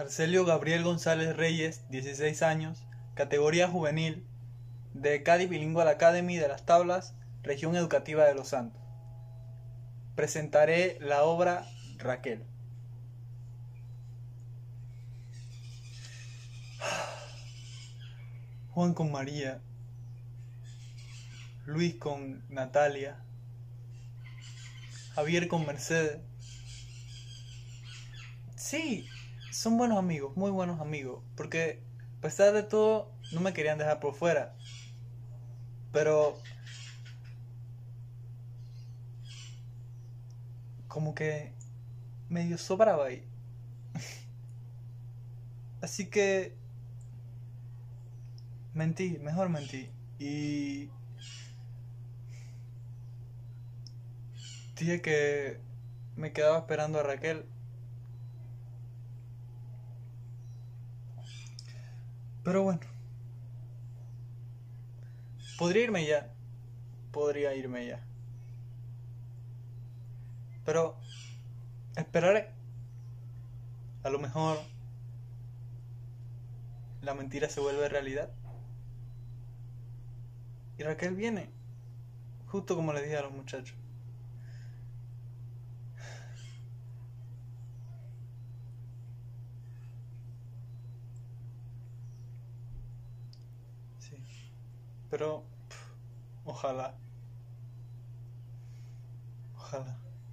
Arcelio Gabriel González Reyes, 16 años, categoría juvenil, de Cádiz Bilingual Academy de Las Tablas, región educativa de Los Santos. Presentaré la obra Raquel. Juan con María, Luis con Natalia, Javier con Mercedes. Sí, son buenos amigos, muy buenos amigos, porque a pesar de todo no me querían dejar por fuera, pero como que medio sobraba ahí. Así que mentí, mejor mentí. Y dije que me quedaba esperando a Raquel. Pero bueno, podría irme ya. Podría irme ya. Pero esperaré. A lo mejor la mentira se vuelve realidad. Y Raquel viene, justo como le dije a los muchachos. Sí. Pero ojalá. Ojalá.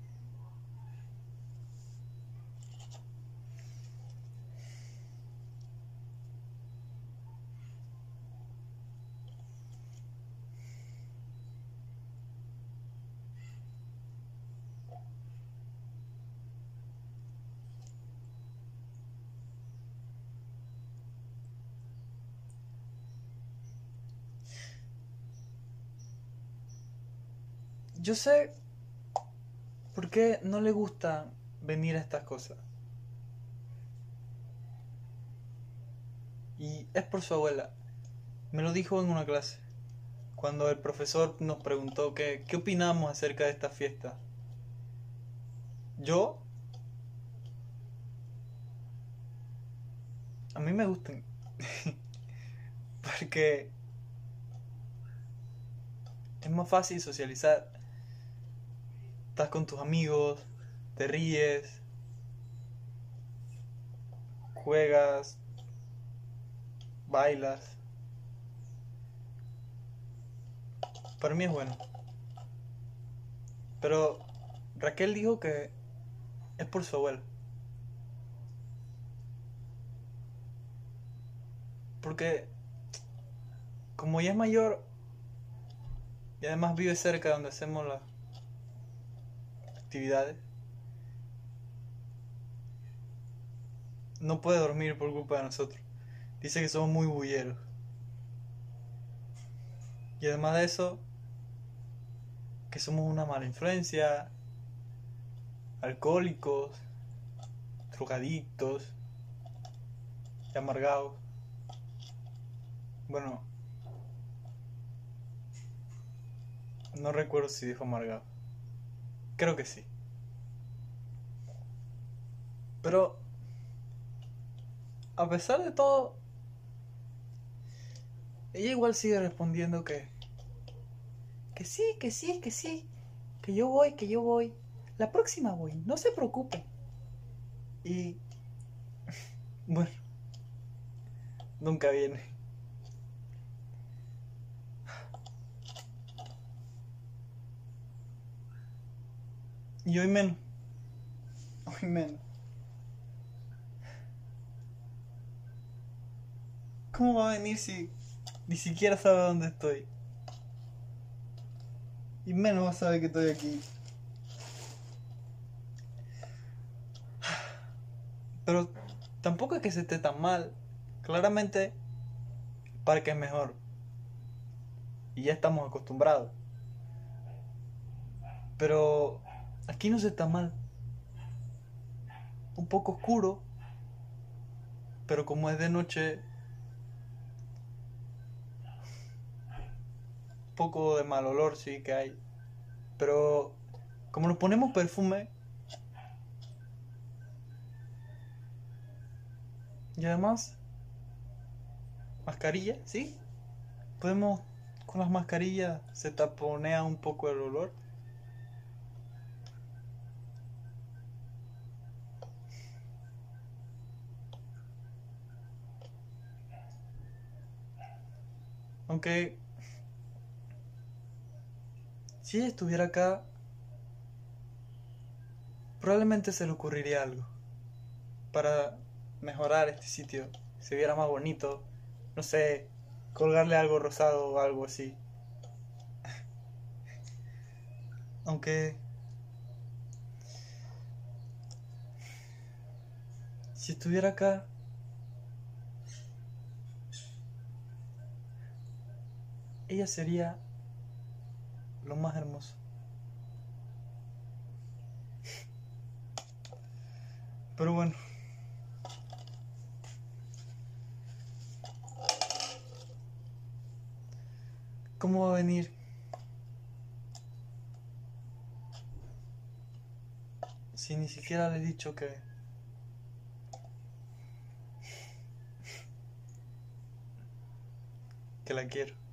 Yo sé por qué no le gusta venir a estas cosas. Y es por su abuela. Me lo dijo en una clase, cuando el profesor nos preguntó qué opinamos acerca de esta fiesta. Yo, a mí me gustan, porque es más fácil socializar. Estás con tus amigos, te ríes, juegas, bailas. Para mí es bueno. Pero Raquel dijo que es por su abuela. Porque como ella es mayor y además vive cerca de donde hacemos las actividades, no puede dormir por culpa de nosotros. Dice que somos muy bulleros. Y además de eso, que somos una mala influencia, alcohólicos, drogadictos y amargados. Bueno, no recuerdo si dijo amargado. Creo que sí. Pero a pesar de todo, ella igual sigue respondiendo que sí, que sí, que sí, que yo voy, que yo voy. La próxima voy, no se preocupe. Y bueno, nunca viene. Y hoy menos. Hoy menos. ¿Cómo va a venir si ni siquiera sabe dónde estoy? Y menos va a saber que estoy aquí. Pero tampoco es que se esté tan mal. Claramente el parque es mejor. Y ya estamos acostumbrados. Pero aquí no se está mal. Un poco oscuro. Pero como es de noche, un poco de mal olor sí que hay. Pero como nos ponemos perfume, Y además, mascarilla, ¿sí? Podemos, con las mascarillas se taponea un poco el olor. Aunque, si ella estuviera acá, probablemente se le ocurriría algo para mejorar este sitio, se viera más bonito, no sé, colgarle algo rosado o algo así. Aunque, si estuviera acá, ella sería lo más hermoso. Pero bueno, ¿cómo va a venir si ni siquiera le he dicho que la quiero?